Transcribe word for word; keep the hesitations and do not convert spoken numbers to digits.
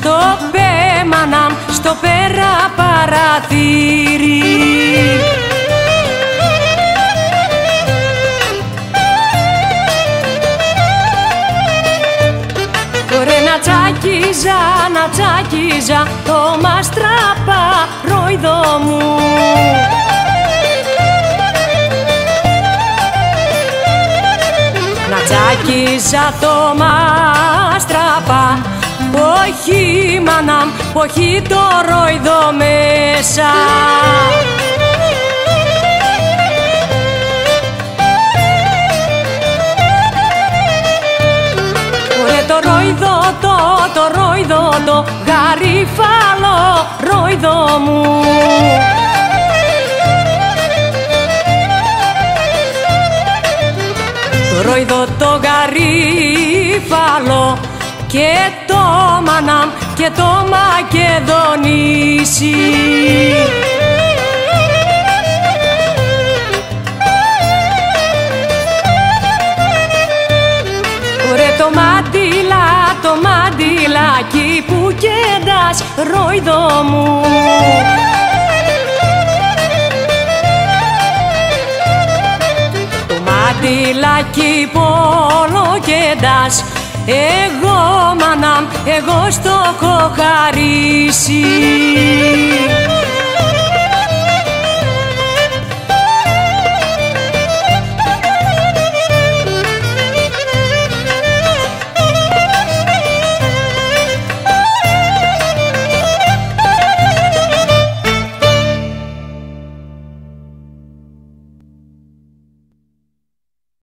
στο πέμαναμ, στο πέρα παραθύρι. Ρε να τσάκιζα, να τσάκιζα το μαστραπά ρόιδο μου. Να τσάκιζα το μαστραπά, όχι μαναμ, όχι το ρόιδο μέσα. Το ρόιδο το, το ρόιδο το γαρίφαλο ρόιδο μου. Το ρόιδο το γαρίφαλο και το μαναμ και το μακεδονήσι. Το μαντήλα, το μαντήλακι που κέντας ρόιδο μου. Το μαντήλακι πόλο κέντας, εγώ μαναμ, εγώ στο έχω χαρίσει.